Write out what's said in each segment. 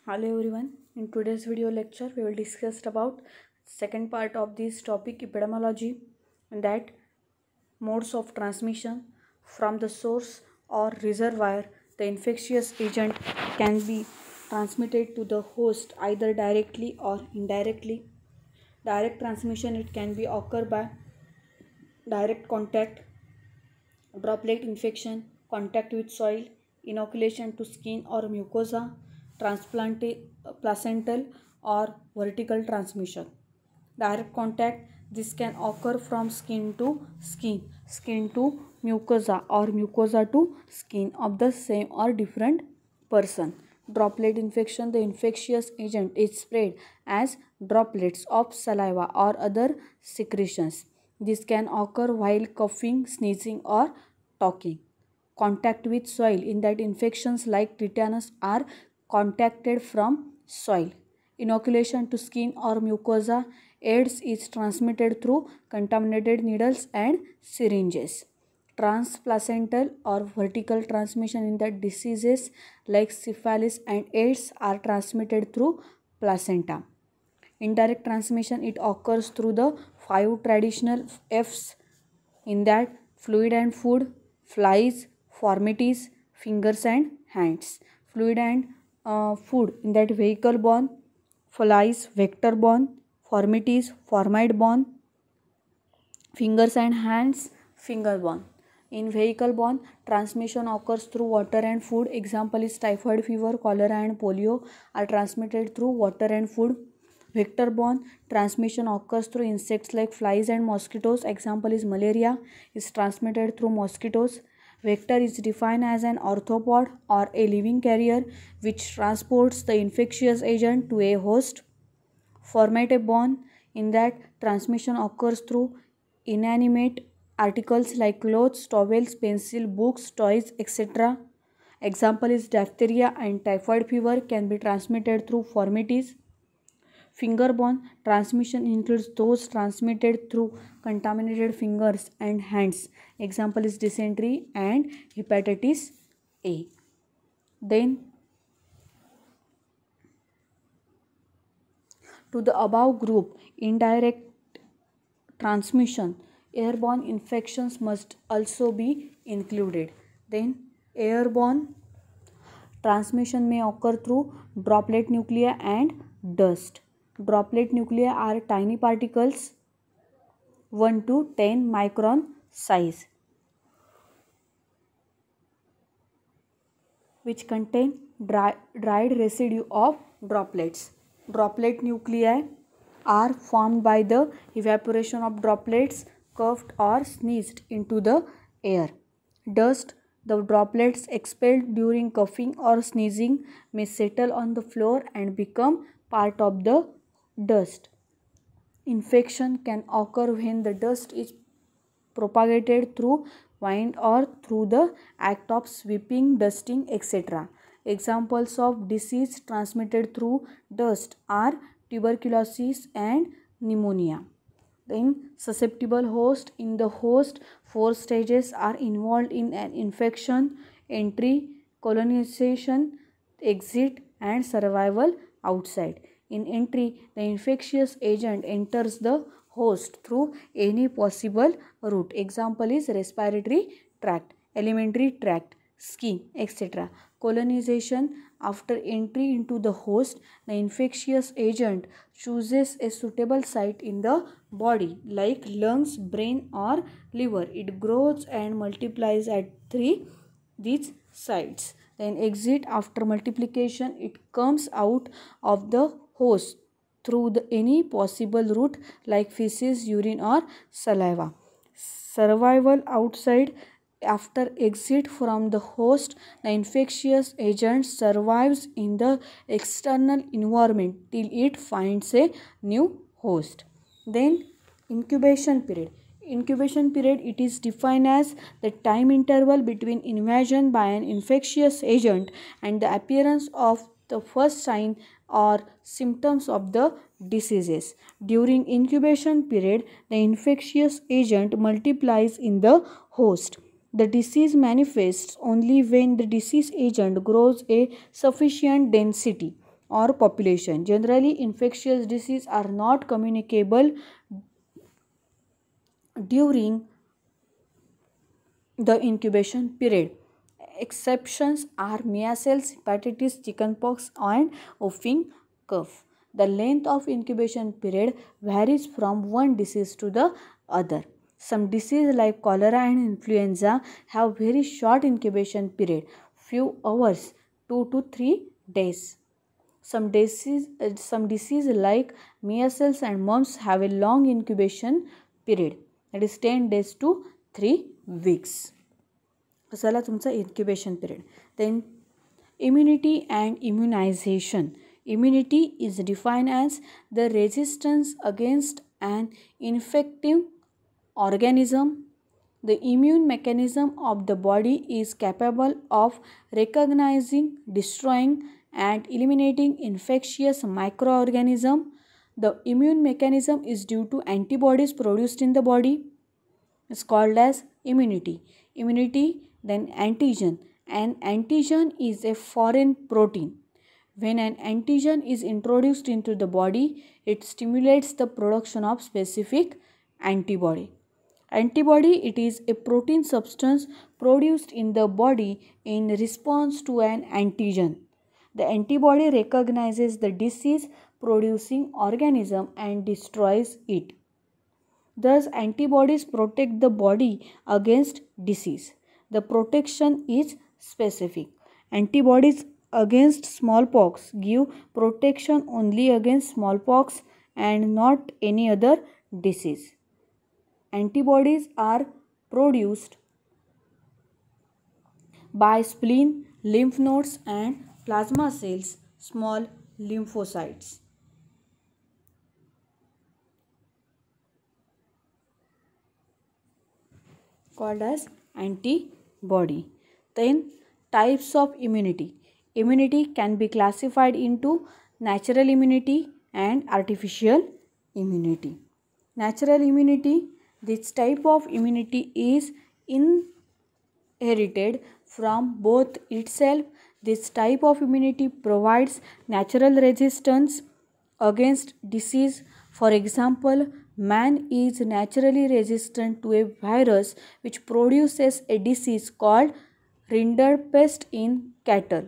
Hello everyone. In today's video lecture, we will discuss about second part of this topic, epidemiology, and that modes of transmission from the source or reservoir. The infectious agent can be transmitted to the host either directly or indirectly. Direct transmission, it can be occur by direct contact, droplet infection, contact with soil, inoculation to skin or mucosa, placental or vertical transmission. Direct contact, this can occur from skin to skin, skin to mucosa or mucosa to skin of the same or different person. Droplet infection, the infectious agent is spread as droplets of saliva or other secretions. This can occur while coughing, sneezing or talking. Contact with soil, in that infections like tetanus are contacted from soil. Inoculation to skin or mucosa, AIDS is transmitted through contaminated needles and syringes. Transplacental or vertical transmission, in that diseases like syphilis and AIDS are transmitted through placenta. Indirect transmission, it occurs through the 5 traditional F's, in that fluid and food, flies, formities, fingers and hands. Fluid and food, in that vehicle borne, flies, vector borne, formities, formite borne, fingers and hands, finger borne. In vehicle borne, transmission occurs through water and food. Example is typhoid fever, cholera and polio are transmitted through water and food. Vector borne, transmission occurs through insects like flies and mosquitoes. Example is malaria is transmitted through mosquitoes. Vector is defined as an arthropod or a living carrier which transports the infectious agent to a host. Formate borne, in that transmission occurs through inanimate articles like clothes, towels, pencil, books, toys, etc. Example is diphtheria and typhoid fever can be transmitted through formities. Finger-borne transmission includes those transmitted through contaminated fingers and hands. Example is dysentery and hepatitis A. Then, to the above group, indirect transmission, airborne infections must also be included. Then, airborne transmission may occur through droplet nuclei and dust. Droplet nuclei are tiny particles 1 to 10 micron size which contain dried residue of droplets. Droplet nuclei are formed by the evaporation of droplets coughed or sneezed into the air. Dust, the droplets expelled during coughing or sneezing may settle on the floor and become part of the dust. Infection can occur when the dust is propagated through wind or through the act of sweeping, dusting, etc. Examples of disease transmitted through dust are tuberculosis and pneumonia. Then, susceptible host, in the host 4 stages are involved in an infection: entry, colonization, exit and survival outside. In entry, the infectious agent enters the host through any possible route. Example is respiratory tract, alimentary tract, skin, etc. Colonization, after entry into the host, the infectious agent chooses a suitable site in the body like lungs, brain or liver. It grows and multiplies at these sites. Then exit, after multiplication, it comes out of the host through any possible route like feces, urine or saliva. Survival outside, after exit from the host, the infectious agent survives in the external environment till it finds a new host. Then, incubation period. Incubation period, it is defined as the time interval between invasion by an infectious agent and the appearance of the first sign or symptoms of the diseases. During incubation period, the infectious agent multiplies in the host. The disease manifests only when the disease agent grows a sufficient density or population. Generally, infectious diseases are not communicable during the incubation period. Exceptions are measles, hepatitis, chickenpox, and whooping cough. The length of incubation period varies from one disease to the other. Some diseases like cholera and influenza have very short incubation period, few hours, 2 to 3 days. Some disease like measles and mumps have a long incubation period, that is 10 days to 3 weeks. झाला तुमचा incubation period. Then immunity and immunization. Immunity is defined as the resistance against an infective organism. The immune mechanism of the body is capable of recognizing, destroying, and eliminating infectious microorganisms. The immune mechanism is due to antibodies produced in the body. It's called as immunity. Immunity, then antigen. An antigen is a foreign protein. When an antigen is introduced into the body, it stimulates the production of specific antibody. Antibody, it is a protein substance produced in the body in response to an antigen. The antibody recognizes the disease producing organism and destroys it. Thus, antibodies protect the body against disease. The protection is specific. Antibodies against smallpox give protection only against smallpox and not any other disease. Antibodies are produced by spleen, lymph nodes, and plasma cells, small lymphocytes. Called as antibody. Then types of immunity. Immunity can be classified into natural immunity and artificial immunity. Natural immunity, this type of immunity is inherited from both itself. This type of immunity provides natural resistance against disease. For example, man is naturally resistant to a virus which produces a disease called rinderpest in cattle.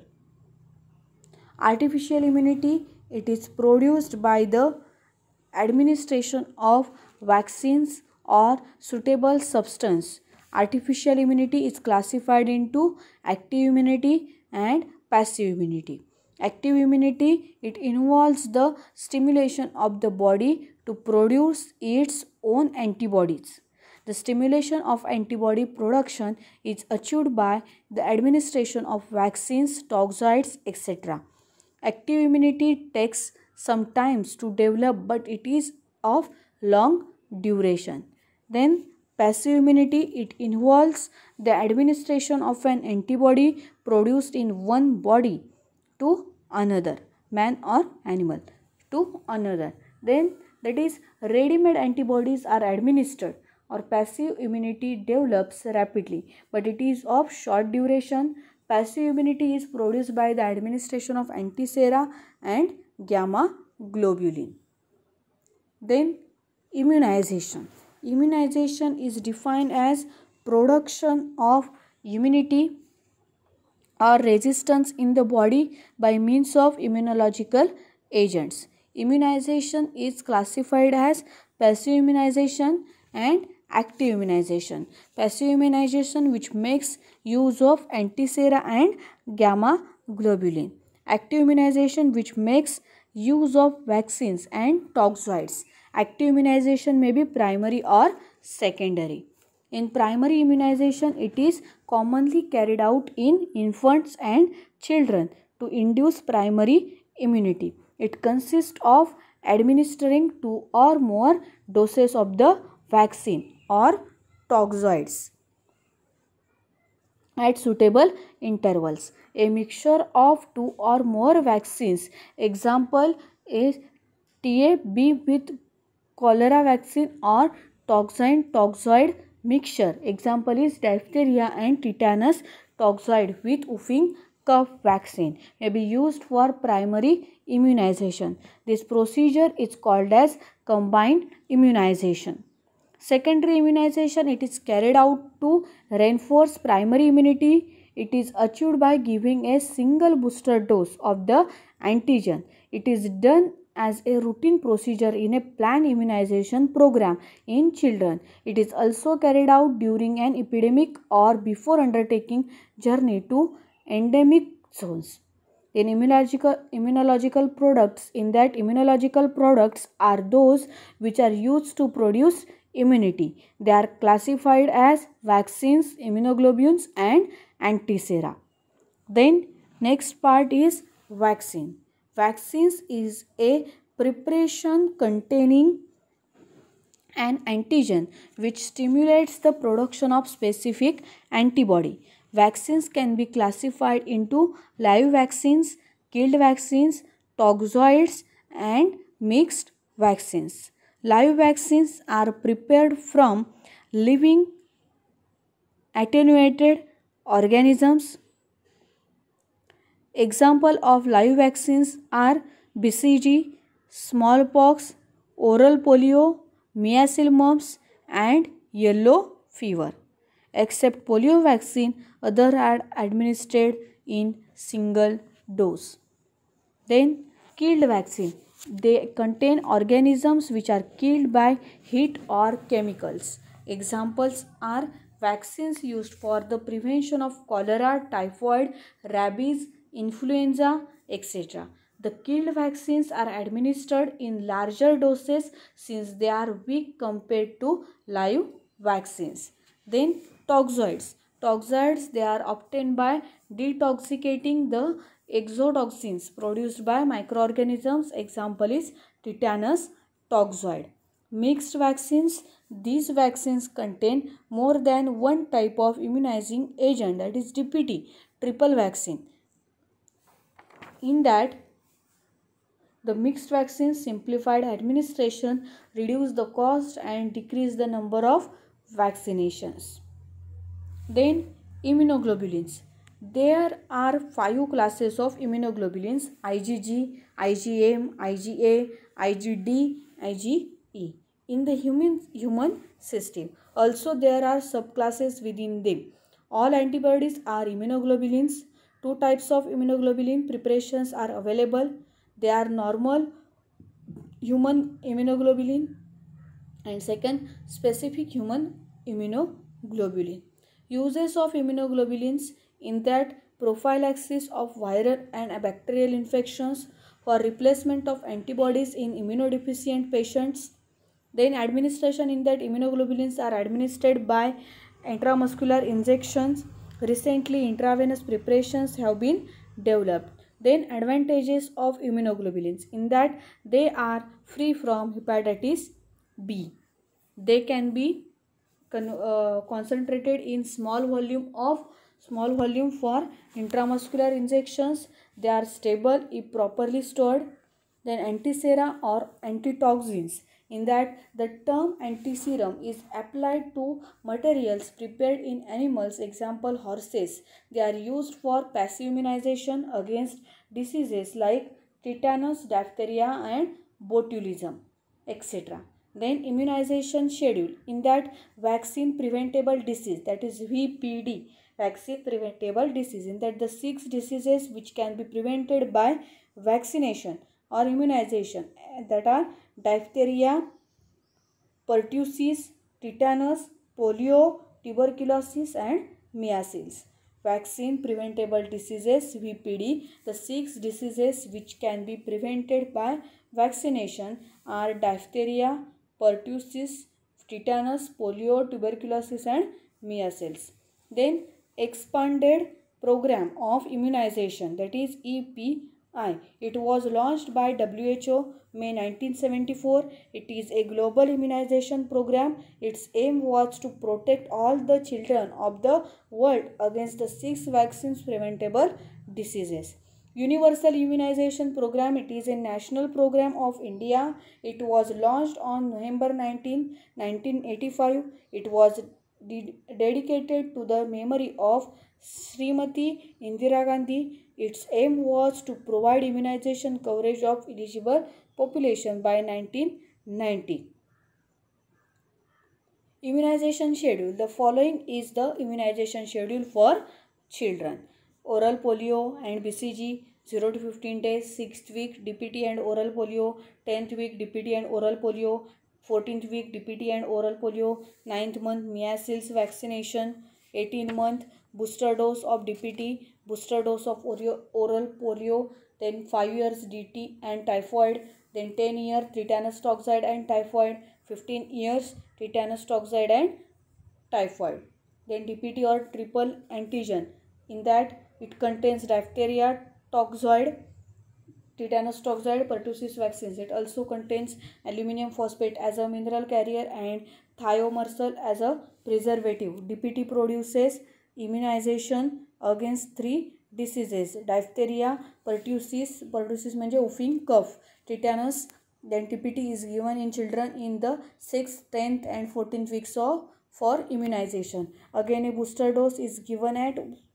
Artificial immunity, it is produced by the administration of vaccines or suitable substance. Artificial immunity is classified into active immunity and passive immunity. Active immunity, it involves the stimulation of the body to produce its own antibodies. The stimulation of antibody production is achieved by the administration of vaccines, toxoids, etc. Active immunity takes some time to develop, but it is of long duration. Then passive immunity, it involves the administration of an antibody produced in one body to another, man or animal, to another. Then that is ready-made antibodies are administered, or passive immunity develops rapidly, but it is of short duration. Passive immunity is produced by the administration of antisera and gamma globulin. Then immunization. Immunization is defined as production of immunity or resistance in the body by means of immunological agents. Immunization is classified as passive immunization and active immunization. Passive immunization which makes use of antisera and gamma globulin. Active immunization which makes use of vaccines and toxoids. Active immunization may be primary or secondary. In primary immunization, it is commonly carried out in infants and children to induce primary immunity. It consists of administering 2 or more doses of the vaccine or toxoids at suitable intervals. A mixture of 2 or more vaccines, example is TAB with cholera vaccine, or toxin-toxoid mixture, example is diphtheria and tetanus toxoid with whooping cough vaccine may be used for primary immunization. This procedure is called as combined immunization. Secondary immunization, it is carried out to reinforce primary immunity. It is achieved by giving a single booster dose of the antigen. It is done as a routine procedure in a planned immunization program in children. It is also carried out during an epidemic or before undertaking journey to endemic zones. In immunological products, in that immunological products are those which are used to produce immunity. They are classified as vaccines, immunoglobulins and antisera. Then next part is vaccine. Vaccines is a preparation containing an antigen which stimulates the production of specific antibody. Vaccines can be classified into live vaccines, killed vaccines, toxoids and mixed vaccines. Live vaccines are prepared from living attenuated organisms. Example of live vaccines are BCG, smallpox, oral polio, measles mumps and yellow fever. Except polio vaccine, other are administered in single dose. Then killed vaccine. They contain organisms which are killed by heat or chemicals. Examples are vaccines used for the prevention of cholera, typhoid, rabies, influenza, etc. The killed vaccines are administered in larger doses since they are weak compared to live vaccines. Then toxoids. Toxoids, they are obtained by detoxicating the exotoxins produced by microorganisms. Example is tetanus toxoid. Mixed vaccines. These vaccines contain more than one type of immunizing agent, that is DPT, triple vaccine. In that, the mixed vaccines simplified administration, reduce the cost and decrease the number of vaccinations. Then immunoglobulins. There are 5 classes of immunoglobulins: IgG, IgM, IgA, IgD, IgE in the human system. Also there are subclasses within them. All antibodies are immunoglobulins. 2 types of immunoglobulin preparations are available. They are normal human immunoglobulin and second specific human immunoglobulin. Uses of immunoglobulins in that prophylaxis of viral and bacterial infections, for replacement of antibodies in immunodeficient patients. Then administration in that immunoglobulins are administered by intramuscular injections. Recently intravenous preparations have been developed. Then advantages of immunoglobulins in that they are free from hepatitis B. They can be concentrated in small volume for intramuscular injections. They are stable if properly stored. Then antisera or antitoxins in that the term antiserum is applied to materials prepared in animals, example horses. They are used for passive immunization against diseases like tetanus, diphtheria and botulism, etc. Then immunization schedule in that vaccine preventable disease, that is VPD, vaccine preventable disease, in that the 6 diseases which can be prevented by vaccination or immunization, that are diphtheria, pertussis, tetanus, polio, tuberculosis and measles. Vaccine preventable diseases VPD. The 6 diseases which can be prevented by vaccination are diphtheria, pertussis, tetanus, polio, tuberculosis and measles. Then expanded program of immunization, that is EPI. It was launched by WHO May 1974. It is a global immunization program. Its aim was to protect all the children of the world against the 6 vaccines preventable diseases. Universal Immunization Program, it is a national program of India. It was launched on November 19, 1985. It was dedicated to the memory of Srimati Indira Gandhi. Its aim was to provide immunization coverage of eligible population by 1990. Immunization schedule. The following is the immunization schedule for children. Oral polio and BCG 0 to 15 days, 6th week DPT and oral polio, 10th week DPT and oral polio, 14th week DPT and oral polio, 9th month measles vaccination, 18th month booster dose of DPT, booster dose of oral polio, then 5 years DT and typhoid, then 10 years tetanus toxoid and typhoid, 15 years tetanus toxoid and typhoid. Then DPT or triple antigen. In that it contains diphtheria, toxoid, tetanus toxoid, pertussis vaccines. It also contains aluminum phosphate as a mineral carrier and thiomersal as a preservative. DPT produces immunization against 3 diseases: diphtheria, pertussis म्हणजे whooping cough, tetanus. Then DPT is given in children in the 6th, 10th and 14th weeks for immunization. Again, a booster dose is given at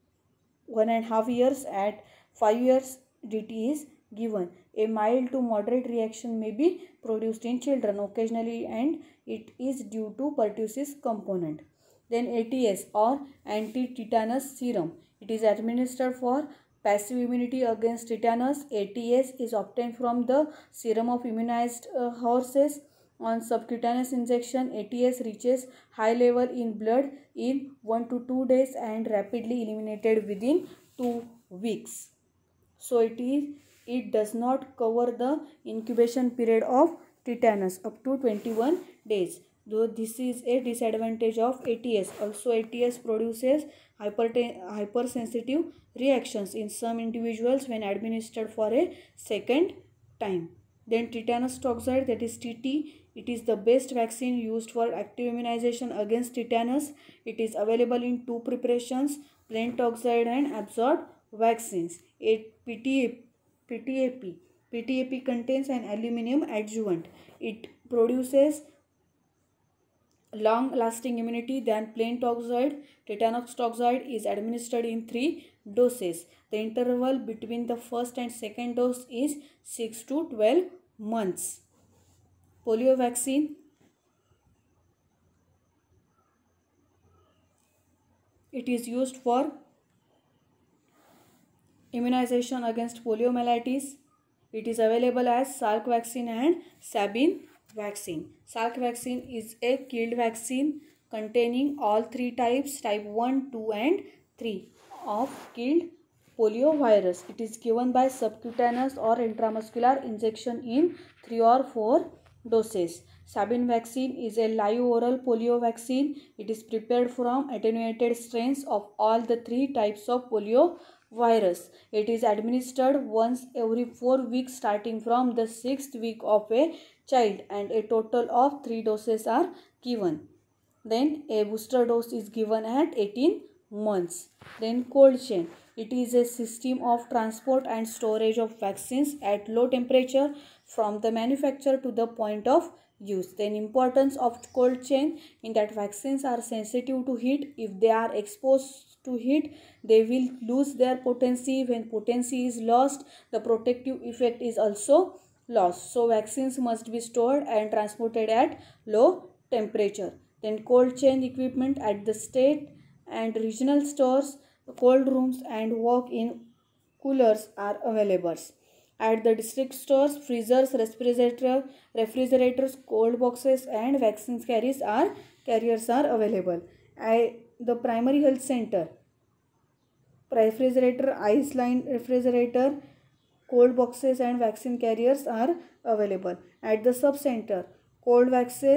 1.5 years. At 5 years, DT is given. A mild to moderate reaction may be produced in children occasionally, and it is due to pertussis component. Then ATS or anti-tetanus serum. It is administered for passive immunity against tetanus. ATS is obtained from the serum of immunized horses. On subcutaneous injection, ATS reaches high level in blood in 1 to 2 days and rapidly eliminated within 2 weeks. So it does not cover the incubation period of tetanus up to 21 days. Though this is a disadvantage of ATS. Also, ATS produces hypersensitive reactions in some individuals when administered for a second time. Then tetanus toxoid, that is TT. It is the best vaccine used for active immunization against tetanus. It is available in 2 preparations: plain toxoid and absorbed vaccines. PTAP contains an aluminum adjuvant. It produces long-lasting immunity than plain toxoid. Tetanus toxoid is administered in 3 doses. The interval between the first and second dose is 6 to 12 months. Polio vaccine. It is used for immunization against poliomyelitis. It is available as Salk vaccine and Sabin vaccine. Salk vaccine is a killed vaccine containing all 3 types, type 1, 2 and 3 of killed polio virus. It is given by subcutaneous or intramuscular injection in 3 or 4 doses. Sabin vaccine is a live oral polio vaccine. It is prepared from attenuated strains of all the 3 types of polio virus. It is administered once every 4 weeks starting from the 6th week of a child, and a total of 3 doses are given. Then a booster dose is given at 18 months. Then cold chain. It is a system of transport and storage of vaccines at low temperature from the manufacturer to the point of use. Then importance of cold chain in that vaccines are sensitive to heat. If they are exposed to heat, they will lose their potency. When potency is lost, the protective effect is also lost. So vaccines must be stored and transported at low temperature. Then cold chain equipment at the state and regional stores, cold rooms and walk-in coolers are available. At the district stores, freezers, refrigerators, cold boxes and vaccine carriers are available. At the primary health center, refrigerator, ice line refrigerator, cold boxes and vaccine carriers are available. At the sub center, cold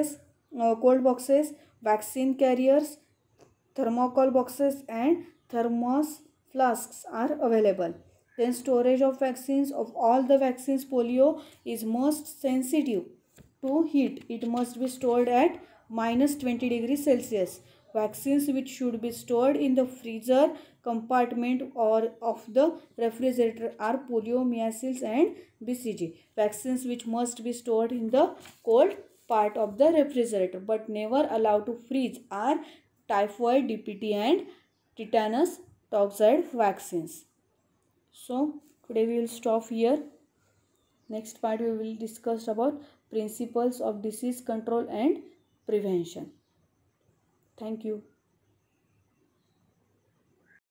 boxes, vaccine carriers, thermocol boxes and thermos flasks are available. Then storage of vaccines. Of all the vaccines, polio is most sensitive to heat. It must be stored at -20 degrees Celsius. Vaccines which should be stored in the freezer compartment or of the refrigerator are polio, measles and BCG. Vaccines which must be stored in the cold part of the refrigerator but never allowed to freeze are typhoid, DPT and tetanus toxoid vaccines. So today we will stop here. Next part we will discuss about principles of disease control and prevention. Thank you.